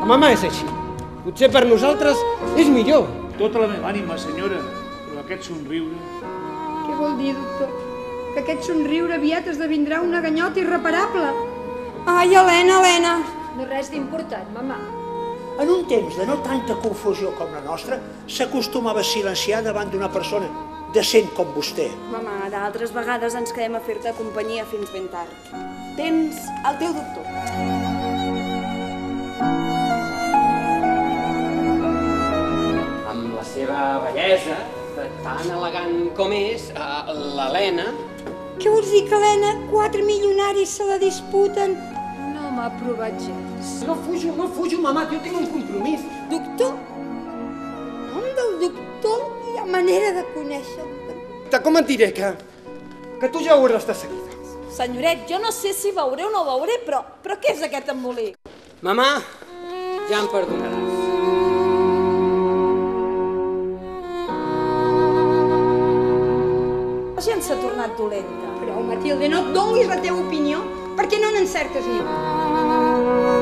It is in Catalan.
Mamà és així. Potser per nosaltres és millor. Tota la meva ànima, senyora, però aquest somriure... Què vol dir, doctor? Que aquest somriure aviat esdevindrà una ganyota irreparable. Ai, Helena, Helena! No res d'important, mamà. En un temps de no tanta confusió com la nostra, s'acostumava a silenciar davant d'una persona decent com vostè. Mamà, d'altres vegades ens quedem a fer-te companyia fins ben tard. Tens el teu doctor. Amb la seva bellesa, tan elegant com és, l'Helena... Què vols dir que Helena, 4 milionaris se la disputen? No m'ha provat gens. No fujo, mamà, que jo tinc un compromís. Doctor? Nom del doctor hi ha manera de conèixer-te. Com et diré que tu ja ho hauràs de seguida. Senyoret, jo no sé si veuré o no veuré, però què és aquest embolic? Mamà, ja em perdonaràs. La gent s'ha tornat dolenta. Però, Matilde, no et donguis la teva opinió perquè no n'encertes ni una.